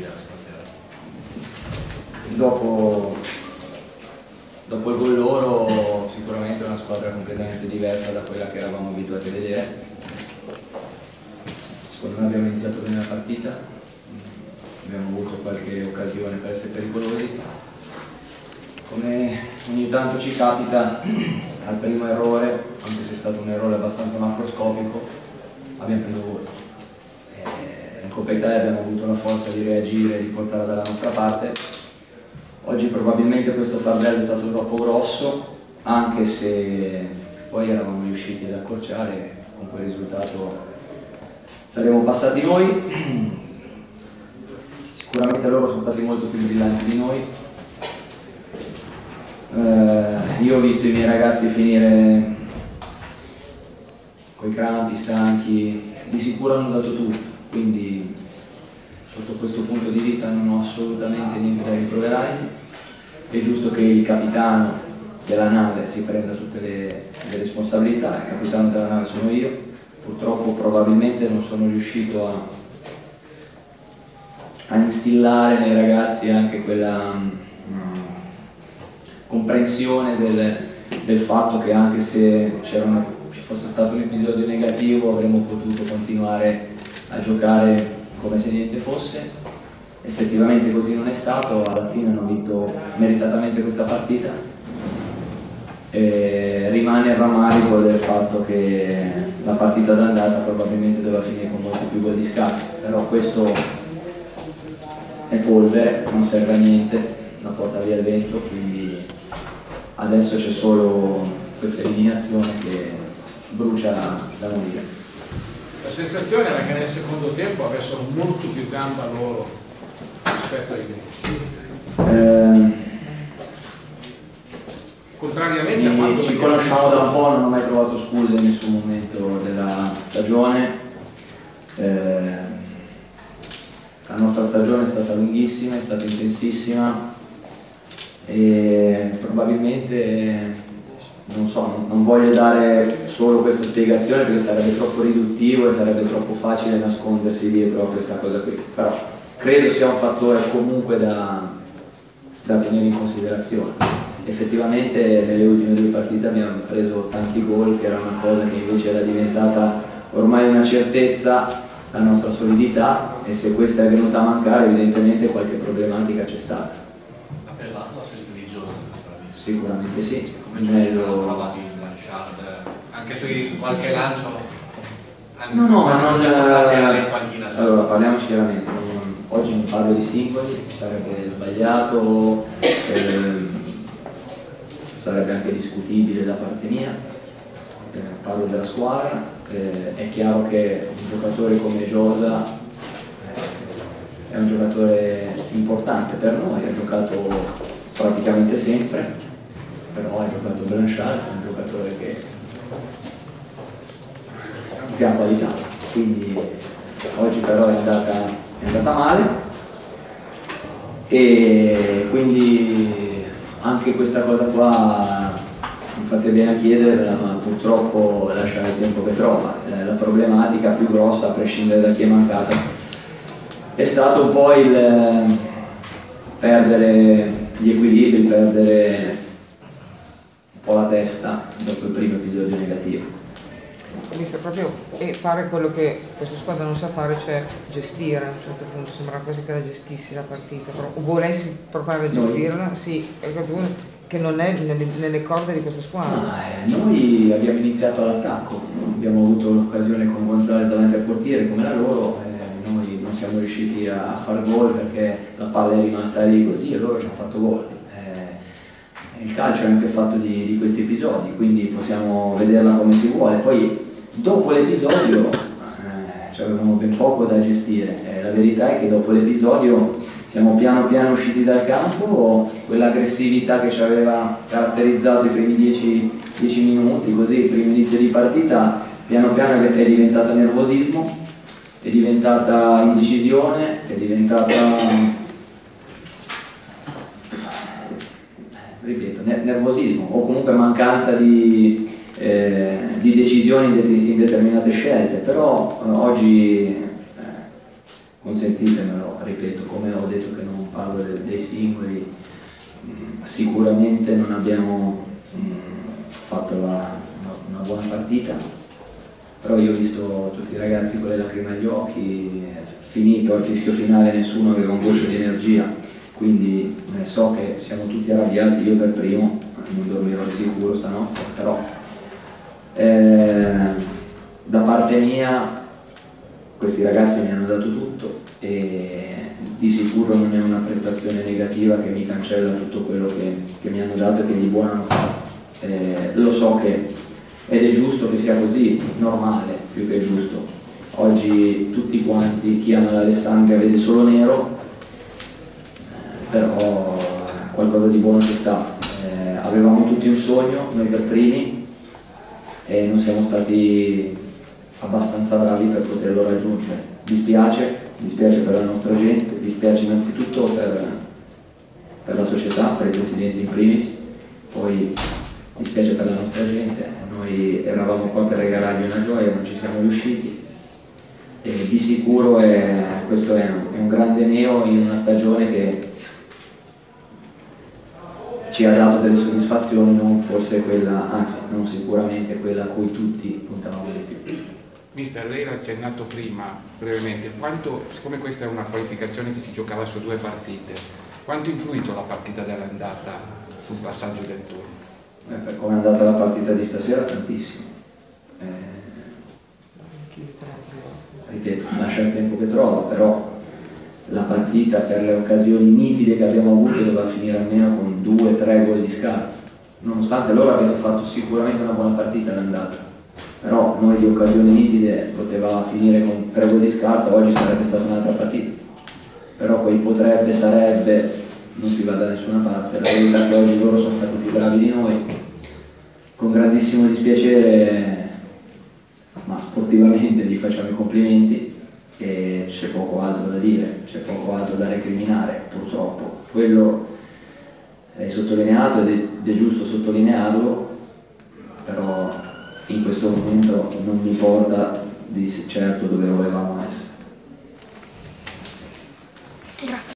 possibile stasera? Dopo il gol loro sicuramente è una squadra completamente diversa da quella che eravamo abituati a vedere. Secondo me abbiamo iniziato bene la partita, abbiamo avuto qualche occasione per essere pericolosi. Come ogni tanto ci capita, al primo errore, anche se è stato un errore abbastanza macroscopico, abbiamo preso gol. In Coppa Italia abbiamo avuto la forza di reagire e di portarla dalla nostra parte. Oggi probabilmente questo fardello è stato troppo grosso, anche se poi eravamo riusciti ad accorciare, con quel risultato saremmo passati noi. Sicuramente loro sono stati molto più brillanti di noi. Io ho visto i miei ragazzi finire coi crampi, stanchi, di sicuro hanno dato tutto, quindi sotto questo punto di vista non ho assolutamente niente da rimproverargli. È giusto che il capitano della nave si prenda tutte le responsabilità, il capitano della nave sono io. Purtroppo probabilmente non sono riuscito a instillare nei ragazzi anche quella comprensione del fatto che anche se ci fosse stato un episodio negativo avremmo potuto continuare a giocare come se niente fosse. Effettivamente così non è stato, alla fine hanno vinto meritatamente questa partita e rimane il rammarico del fatto che la partita d'andata probabilmente doveva finire con molti più gol di scarto, però questo è polvere, non serve a niente, la porta via il vento, quindi adesso c'è solo questa eliminazione che brucia da morire. La sensazione era che nel secondo tempo avessero molto più gamba loro rispetto ai greci. Contrariamente a quanto ci conosciamo da un po', non ho mai trovato scuse in nessun momento della stagione. La nostra stagione è stata lunghissima, è stata intensissima e probabilmente, non so, non voglio dare solo questa spiegazione perché sarebbe troppo riduttivo e sarebbe troppo facile nascondersi dietro a questa cosa qui, però credo sia un fattore comunque da tenere in considerazione. Effettivamente nelle ultime due partite abbiamo preso tanti gol, che era una cosa che invece era diventata ormai una certezza, la nostra solidità, e se questa è venuta a mancare evidentemente qualche problematica c'è stata. Ha pesato l'assenza di Giosa stasera? Sicuramente sì. Come ci hanno provato in Blanchard? Anche su qualche lancio? No, ma non... in panchina, allora, parliamoci chiaramente, oggi non parlo di singoli, sarebbe sbagliato, sarebbe anche discutibile da parte mia, parlo della squadra. È chiaro che un giocatore come Giosa è un giocatore importante per noi, ha giocato praticamente sempre, però ha giocato Blanchard, è un giocatore che ha qualità, quindi oggi però è andata male e quindi anche questa cosa qua mi fate bene a chiederla, ma purtroppo lascia il tempo che trova. La problematica più grossa, a prescindere da chi è mancata, è stato un po' il perdere gli equilibri, perdere un po' la testa dopo il primo episodio negativo. Visto proprio e fare quello che questa squadra non sa fare, cioè gestire. A un certo punto sembra quasi che la gestissi la partita, però o volessi provare a gestirla, sì, è proprio che non è nelle corde di questa squadra. Noi abbiamo iniziato all'attacco, abbiamo avuto l'occasione con Gonzalez davanti al portiere come la loro, noi non siamo riusciti a far gol perché la palla è rimasta lì così e loro ci hanno fatto gol. Il calcio è anche fatto di questi episodi, quindi possiamo vederla come si vuole. Poi dopo l'episodio avevamo ben poco da gestire, la verità è che dopo l'episodio siamo piano piano usciti dal campo, quell'aggressività che ci aveva caratterizzato i primi 10 minuti, così il primo inizio di partita, piano piano è diventata nervosismo, è diventata indecisione, è diventata, ripeto, nervosismo o comunque mancanza di decisioni in determinate scelte, però oggi consentitemelo, ripeto, come ho detto che non parlo dei singoli, sicuramente non abbiamo fatto una buona partita, però io ho visto tutti i ragazzi con le lacrime agli occhi, finito al fischio finale nessuno aveva un goccio di energia, quindi so che siamo tutti arrabbiati, io per primo, non dormirò di sicuro stanotte, però da parte mia questi ragazzi mi hanno dato tutto e di sicuro non è una prestazione negativa che mi cancella tutto quello che mi hanno dato e che di buono hanno fatto. Lo so che ed è giusto che sia così, normale più che giusto. Oggi tutti quanti, chi ama l'Alessandria vede solo nero, però qualcosa di buono c'è stato. Avevamo tutti un sogno, noi per primi, e non siamo stati abbastanza bravi per poterlo raggiungere. Dispiace per la nostra gente, dispiace innanzitutto per la società, per i presidenti in primis, poi dispiace per la nostra gente. Noi eravamo qua per regalargli una gioia, non ci siamo riusciti e di sicuro questo è un grande neo in una stagione che ci ha dato delle soddisfazioni, non forse quella, anzi non sicuramente quella a cui tutti puntavamo di più. Mister, lei l'ha accennato prima brevemente, siccome questa è una qualificazione che si giocava su 2 partite, quanto ha influito la partita dell'andata sul passaggio del turno? Per come è andata la partita di stasera tantissimo. Ripeto, lascia il tempo che trova, però la partita per le occasioni nitide che abbiamo avuto doveva finire almeno con 2-3 gol di scarto, nonostante loro abbiano fatto sicuramente una buona partita l'andata, però noi di occasioni nitide poteva finire con 3 gol di scarto, oggi sarebbe stata un'altra partita, però quei potrebbe, sarebbe, non si va da nessuna parte. La verità è che oggi loro sono stati più bravi di noi, con grandissimo dispiacere, ma sportivamente gli facciamo i complimenti e c'è poco altro da dire, c'è poco altro da recriminare, purtroppo. Quello è sottolineato ed è giusto sottolinearlo, però in questo momento non mi porta di certo dove volevamo essere.